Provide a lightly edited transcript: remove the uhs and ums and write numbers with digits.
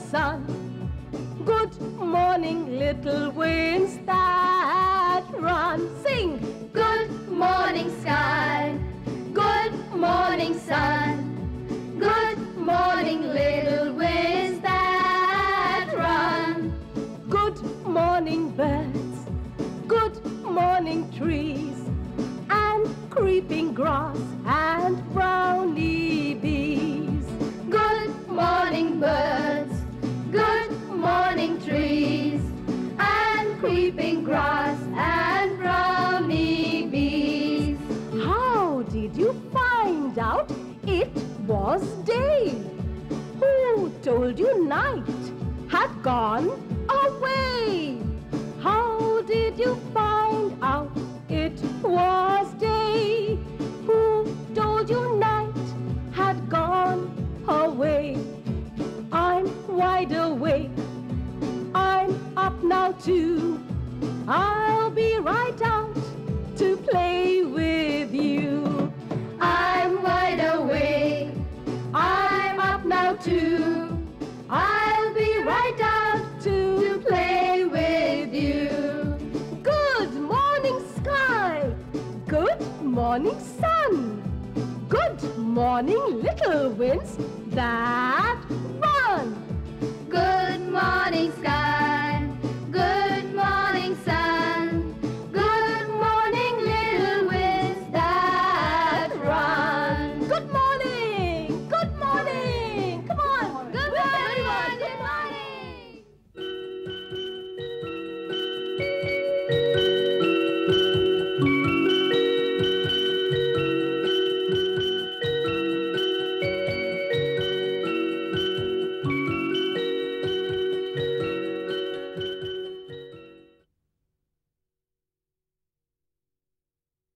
sun. Good morning, little winds that run. Sing! Good morning, sky. Good morning, sun. Good morning, little winds that run. Good morning, birds. Good morning, trees. And creeping grass and brownie bees. Good morning, birds. Good morning, trees. And creeping grass and brownie bees. How did you find out it was day? Who told you night had gone away? How did you find out it was day? Who told you night had gone away? I'm wide awake. I'm up now too. I'll be right out to play with you. I'm wide awake. I'm up now too. I'll be right out to play with you. Good morning, sky. Good morning, sun. Good morning, little winds that run. Good morning, sky.